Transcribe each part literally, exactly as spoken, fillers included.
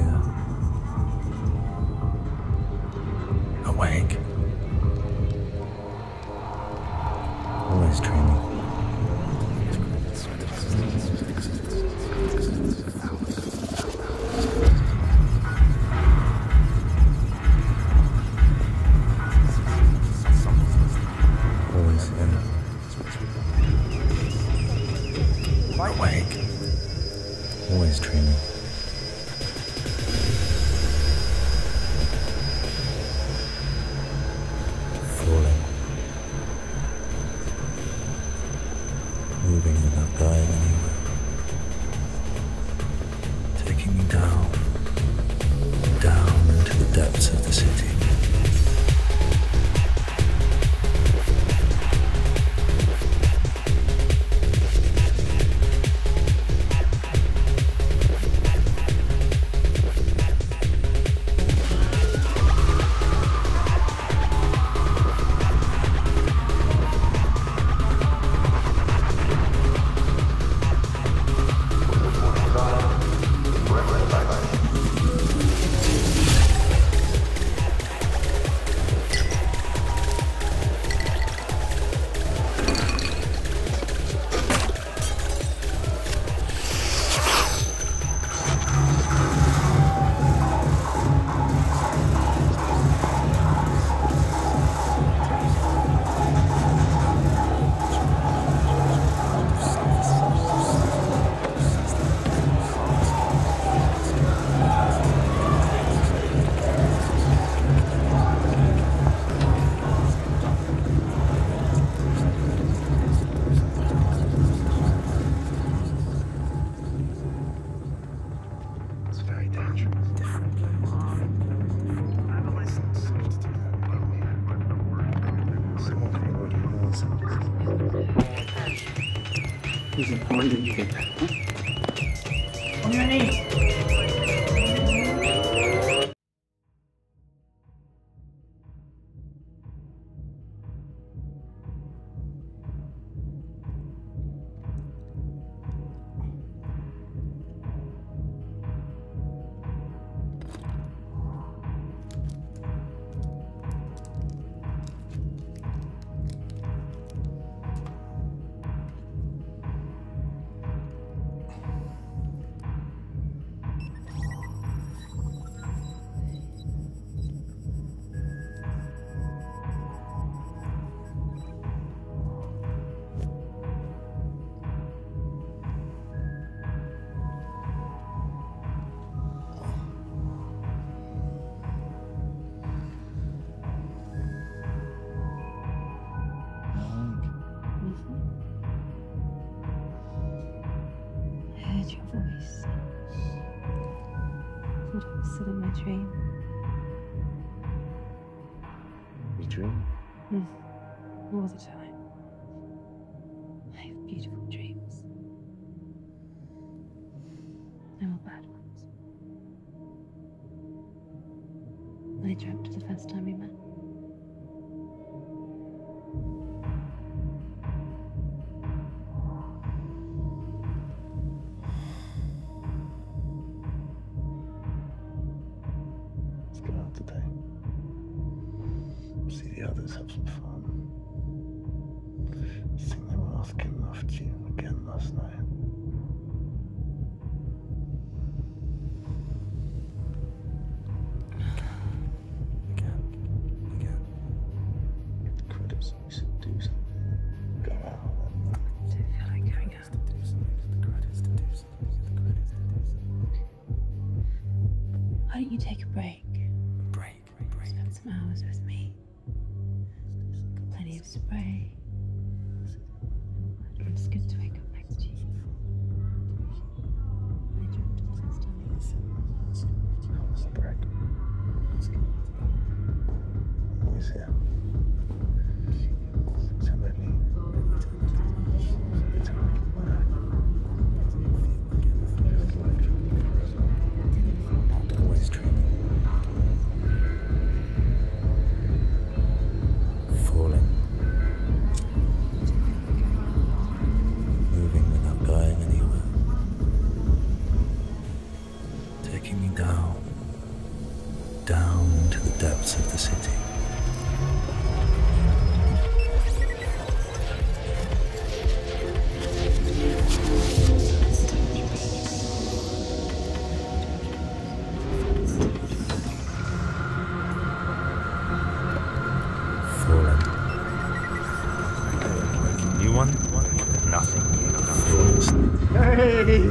here. Awake. Always dreaming. Always here. Awake. Always dreaming. Falling. Moving without going anywhere. Taking me down, down into the depths of the city. When did you get that? Huh? On your knees. In my dream. You dream? Mm. All the time. I have beautiful dreams. They're all bad ones. I dreamt of the first time we met. Today. See the others have some fun. I think they were asking after you again last night. Again. Again. Get the credits. You should do something. Go out. I don't feel like going out. To do something. Get the credits to do something. Get the credits to do something. Why don't you take a break? Spend some hours with me. Got plenty of spray. It's good to wake up next to you. I dreamt of the first time we met. It's a break. Always here. Every time I leave. Every time I come back. Just like always dreaming. Falling. Moving without going anywhere. taking me down, down to the depths of the city. Fallen. New one? Nothing. Hey!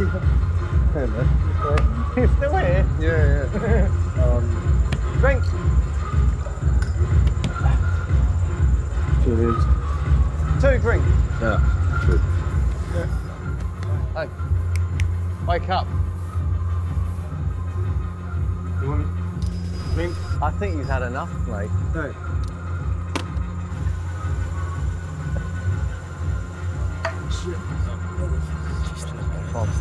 He's still here? Yeah, yeah. um, drink! Cheers. Two drinks? Yeah, true. Yeah. Hey, wake up. You want a drink? I think you've had enough, mate. No. Shit. Oh.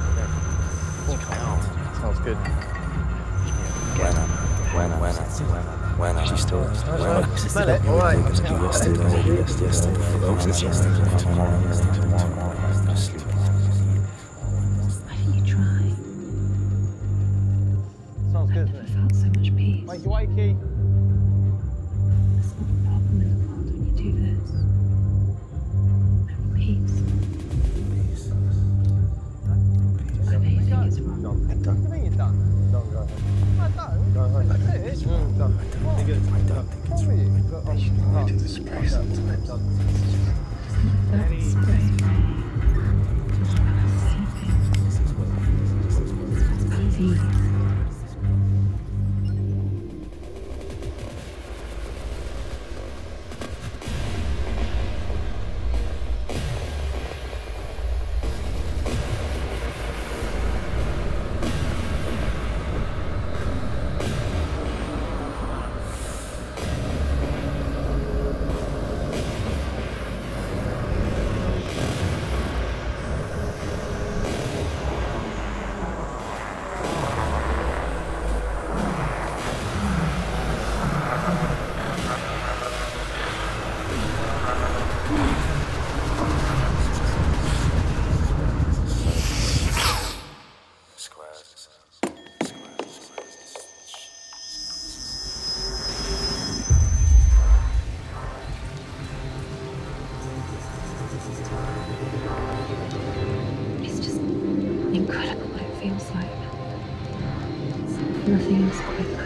Sounds good. Buena, buena, buena, buena. She's still there. Smell it, all right. Yesterday, yesterday, yesterday, tomorrow, tomorrow, just sleep. Why don't you try? Sounds good, I've never felt so much peace. Wakey, wakey. There's not a problem in the world when you do this. And peace. I know you think it's wrong. What do you mean you're done? Don't go ahead. I don't. Go ahead. That's it. Mm, done. What? I don't think it's wrong. You? I should go to the spray sometimes. That spray. Easy. It's just incredible what it feels like. Nothing else quite